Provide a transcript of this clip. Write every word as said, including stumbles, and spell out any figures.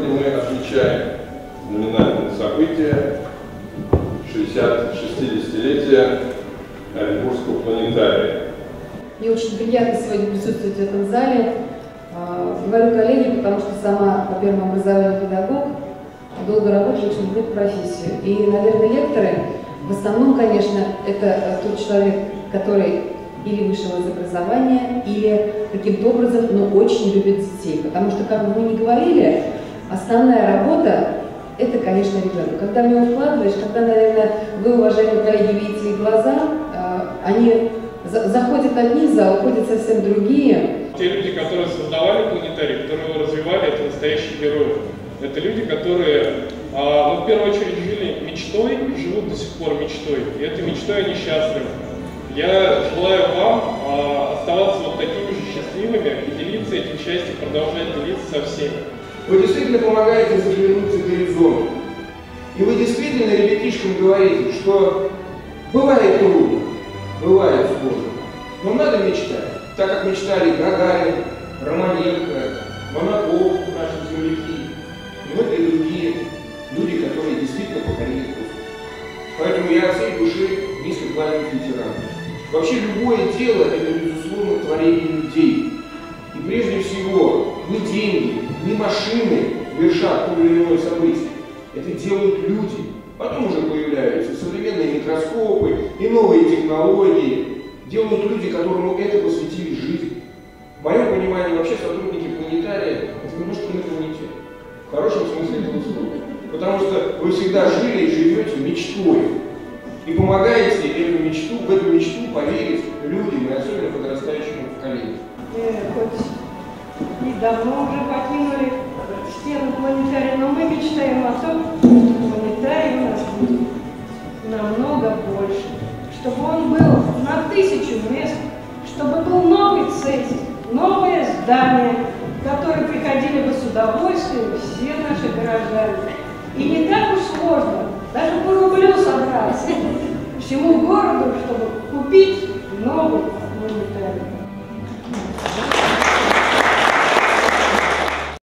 Сегодня мы отмечаем знаменательное событие шестидесятилетия Оренбургского планетария. Мне очень приятно сегодня присутствовать в этом зале. Говорю коллеги, потому что сама по первому образованию педагог, долго работаю, очень люблю профессию. И, наверное, лекторы, в основном, конечно, это тот человек, который или вышел из образования, или каким-то образом, но очень любит детей. Потому что, как бы мы ни говорили, основная работа – это, конечно, ребенок. Когда в него вкладываешь, когда, наверное, вы, уважаемые коллеги, видите их глаза, они заходят одни, за уходят совсем другие. Те люди, которые создавали планетарий, которые его развивали, это настоящие герои. Это люди, которые, ну, в первую очередь, жили мечтой, живут до сих пор мечтой. И этой мечтой они счастливы. Я желаю вам оставаться вот такими же счастливыми и делиться этим счастьем, продолжать делиться со всеми. Вы действительно помогаете заглянуть за горизонт. И вы действительно ребятишкам говорите, что бывает трудно, бывает сложно, но надо мечтать. Так как мечтали Гагарин, Романенко, Монаков, наши земляки, но это и другие люди, которые действительно покорили космос. Поэтому я от всей души низко кланяюсь ветеранам. Вообще любое дело – это, безусловно, творение людей. И прежде всего, не деньги, не машины вершат то или иное событие. Это делают люди. Потом уже появляются современные микроскопы и новые технологии. Делают люди, которым это посвятили жизнь. В моем понимании, вообще сотрудники планетария – это немножко инопланетяне. В хорошем смысле этого слова. Потому что вы всегда жили и живете мечтой. И помогаете эту мечту, в эту мечту поверить людям, и особенно подрастающему поколению. Мы хоть и давно уже покинули стену планетария, но мы мечтаем о том, что планетарий у нас будет намного больше. Чтобы он был на тысячу мест, чтобы был новый сеттинг, новое здание, в которое приходили бы с удовольствием все наши горожане. И не так уж сложно, даже по рублю собраться всему городу, чтобы купить новый планетарий.